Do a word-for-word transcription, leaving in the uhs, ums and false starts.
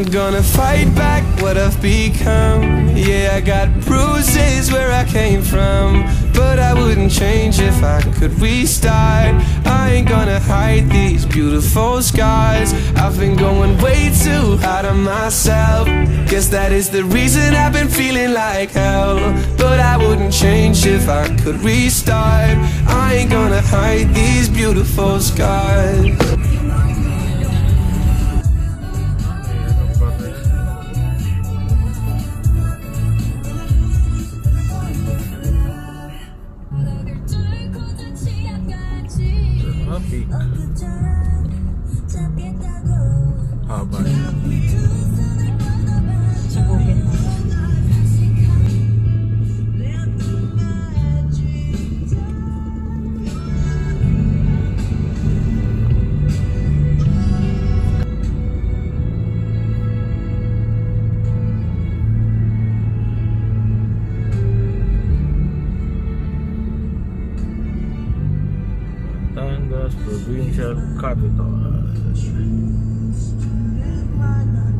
not gonna fight back what I've become. Yeah, I got bruises where I came from, but I wouldn't change if I could restart. I ain't gonna hide these beautiful scars. I've been going way too hard on myself. Guess that is the reason I've been feeling like hell, but I wouldn't change if I could restart. I ain't gonna hide these beautiful scars. Haba. Batangas Provincial Capital.